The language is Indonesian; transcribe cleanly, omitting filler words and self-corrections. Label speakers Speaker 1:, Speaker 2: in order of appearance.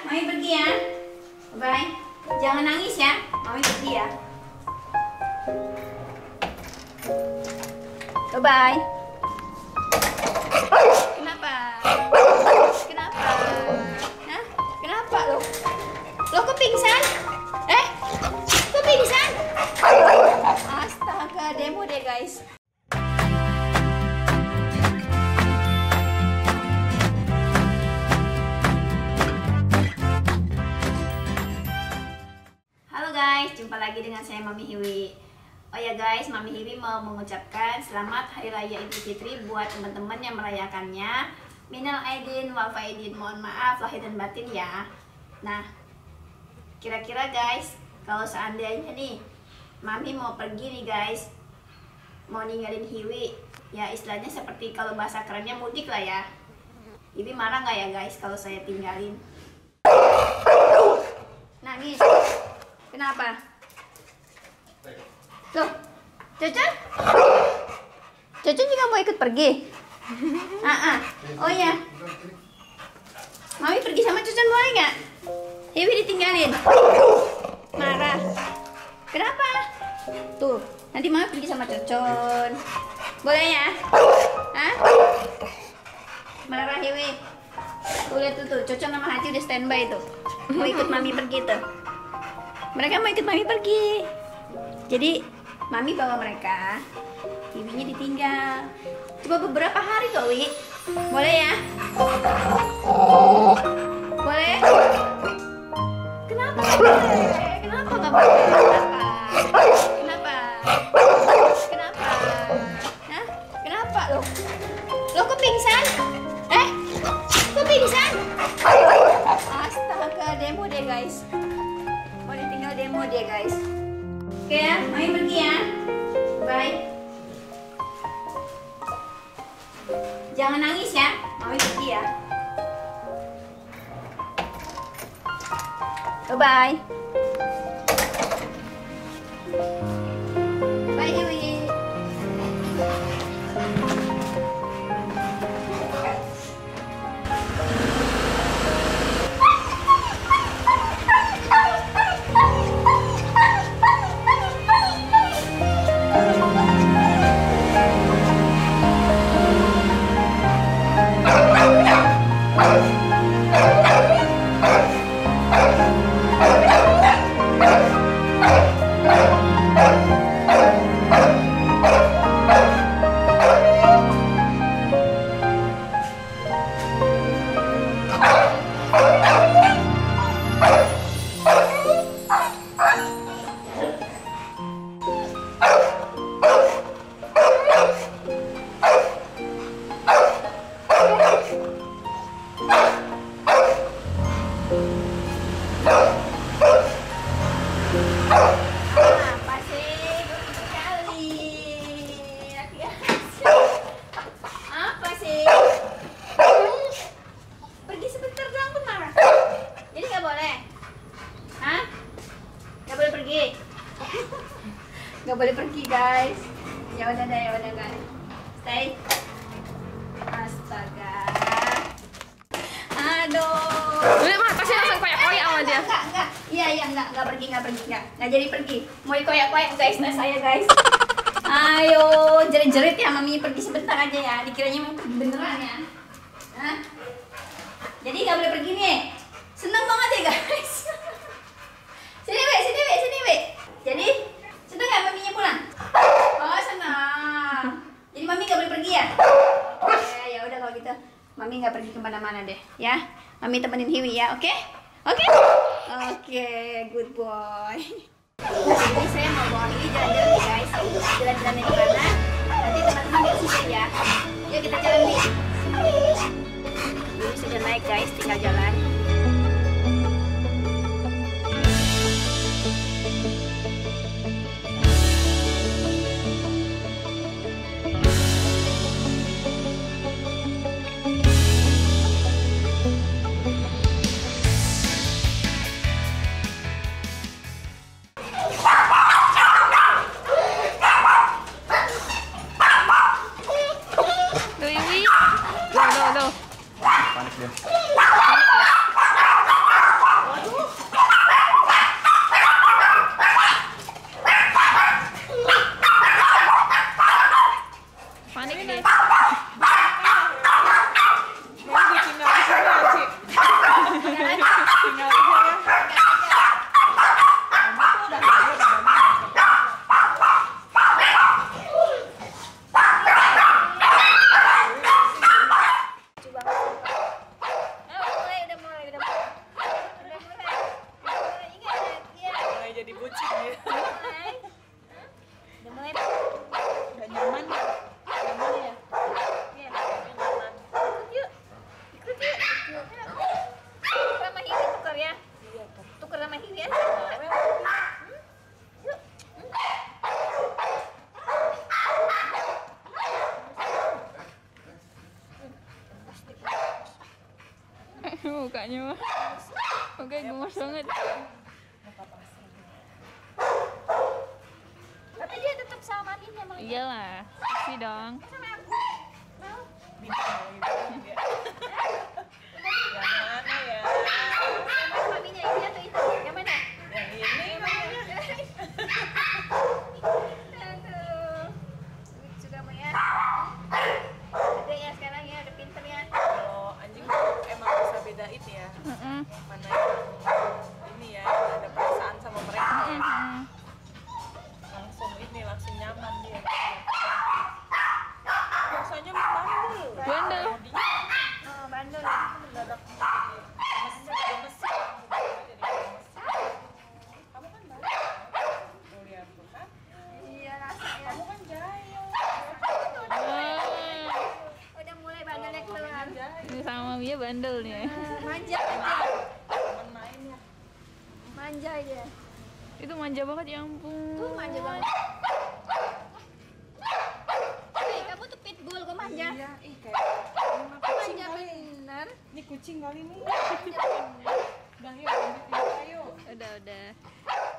Speaker 1: Mami pergi ya. Bye. Jangan nangis ya. Mami pergi ya. Bye. Kenapa? Kenapa? Hah? Kenapa lo? Lo kok pingsan? Kok pingsan? Astaga, demo deh guys. Halo guys, jumpa lagi dengan saya Mami Hiwi. Oh ya guys, Mami Hiwi mau mengucapkan selamat Hari Raya Idul Fitri buat teman-teman yang merayakannya. Minal aidin wal faidin, mohon maaf lahir dan batin ya. Nah, kira-kira guys, kalau seandainya nih Mami mau pergi nih guys, mau ninggalin Hiwi, ya istilahnya seperti kalau bahasa kerennya mudik lah ya. Hiwi marah nggak ya guys kalau saya tinggalin? Nangis. Kenapa? Loh, Cocon? Cocon juga mau ikut pergi? Oh ya, Mami pergi sama Cocon boleh nggak? Hiwi ditinggalin? Marah. Kenapa? Tuh, nanti Mami pergi sama Cocon. Boleh ya? Hah? Marah Hiwi. Tuh lihat tuh, Cocon sama Haji udah standby tuh. Mau ikut Mami pergi tuh. Mereka mau ikut Mami pergi. Jadi Mami bawa mereka, Hiwinya ditinggal. Cuma beberapa hari kok, Wi. Boleh ya? Boleh? Kenapa nggak boleh? Kenapa nggak boleh? Kenapa? Kenapa? Hah? Kenapa lo? Lo kok pingsan? Kok pingsan? Astaga, demo deh guys. Mau ditinggal demo dia guys. Oke ya, Mami pergi ya. Bye. Jangan nangis ya, Mami pergi ya. Bye. Bye Hiwi. Gak boleh pergi guys. Ya udah guys. Stay. Astaga. Aduh.
Speaker 2: Udah mah, pasti langsung koyak-koyak sama dia.
Speaker 1: Enggak. Iya, enggak pergi. Enggak jadi pergi. Mau dikoyak-koyak guys, nah saya guys. Ayo, jerit-jerit ya Mami pergi sebentar aja ya. Dikiranya mau pergi beneran ya. Hah? Jadi gak boleh pergi nih. Seneng banget ya guys. Sini we. Jadi seneng gak Maminya pulang? Oh senang. Jadi Mami gak boleh pergi ya? Ya udah kalau gitu Mami gak pergi kemana-mana deh ya. Mami temenin Hiwi ya, oke? Oke, good boy. Jadi saya mau bawa Hiwi jalan-jalan nih guys. Jalan-jalannya di mana? Nanti teman-teman lihat sini ya. Yuk kita jalan nih. Hiwi sudah naik guys, tinggal jalan.
Speaker 2: Tuh, Hiwi. Loh. Panik dia. Oke, gemes banget.
Speaker 1: Tapi dia tetap sama maminya emang.
Speaker 2: Iyalah, sih dong.
Speaker 1: Sama aku. Mau?
Speaker 3: Yang mana ya?
Speaker 1: Yang mana maminya ini atau itu? Yang mana?
Speaker 3: Yang ini namanya.
Speaker 1: Aduh. Lucu kamu ya. Gede ya sekarang ya, udah pinter ya.
Speaker 3: Kalau anjing tuh emang bisa bedain ya. Mana yang ini ya, ada perasaan sama mereka. Langsung nyaman dia. Biasanya bandel.
Speaker 2: Bandel.
Speaker 1: Oh, bandel.
Speaker 3: Mendadak gemes. Kamu kan bandel. Tuh lihat tuh kan.
Speaker 1: Iya rasanya.
Speaker 3: Kamu kan jahil.
Speaker 1: Udah mulai bandelnya keluar.
Speaker 2: Ini sama maminya bandel nih.
Speaker 1: Manja aja.
Speaker 3: Temen main ya.
Speaker 1: Manja aja.
Speaker 2: Itu manja banget ya ampun.
Speaker 1: Tuh manja banget. Hei, kamu tuh pitbull, kok manja?
Speaker 3: Iya, kayak ini mah kucing
Speaker 1: Manja
Speaker 3: kali.
Speaker 1: bener.
Speaker 3: Ini kucing kali nih.
Speaker 1: Manja bener.
Speaker 3: Udah yuk, lanjut yuk, ayo.
Speaker 2: Udah.